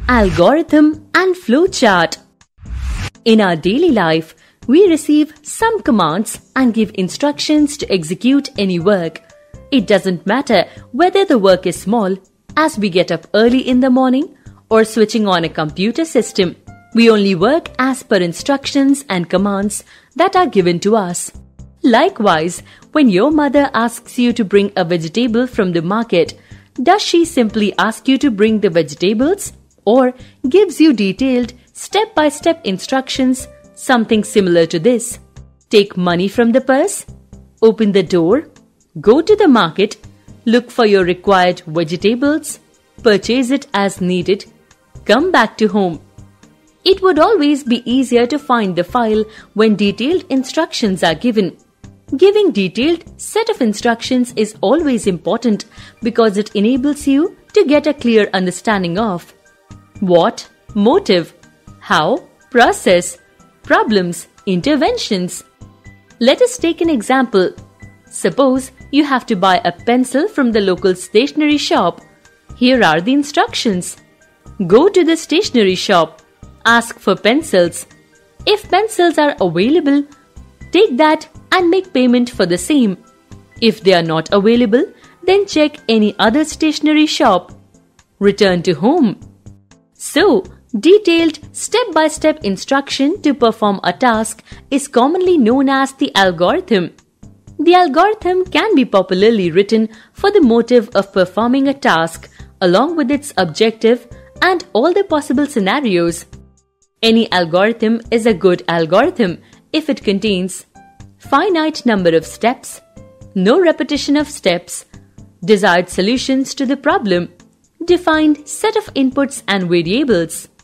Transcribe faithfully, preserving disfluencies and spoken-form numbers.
Algorithm and flowchart. In our daily life, we receive some commands and give instructions to execute any work. It doesn't matter whether the work is small, as we get up early in the morning, or switching on a computer system. We only work as per instructions and commands that are given to us. Likewise, when your mother asks you to bring a vegetable from the market, does she simply ask you to bring the vegetables, or gives you detailed step-by-step instructions, something similar to this? Take money from the purse, open the door, go to the market, look for your required vegetables, purchase it as needed, come back to home. It would always be easier to find the file when detailed instructions are given. Giving detailed set of instructions is always important because it enables you to get a clear understanding of what, motive, how, process, problems, interventions. Let us take an example. Suppose you have to buy a pencil from the local stationery shop. Here are the instructions. Go to the stationery shop. Ask for pencils. If pencils are available, take that and make payment for the same. If they are not available, then check any other stationery shop. Return to home. So, detailed step-by-step instruction to perform a task is commonly known as the algorithm. The algorithm can be popularly written for the motive of performing a task along with its objective and all the possible scenarios. Any algorithm is a good algorithm if it contains finite number of steps, no repetition of steps, desired solutions to the problem, defined set of inputs and variables.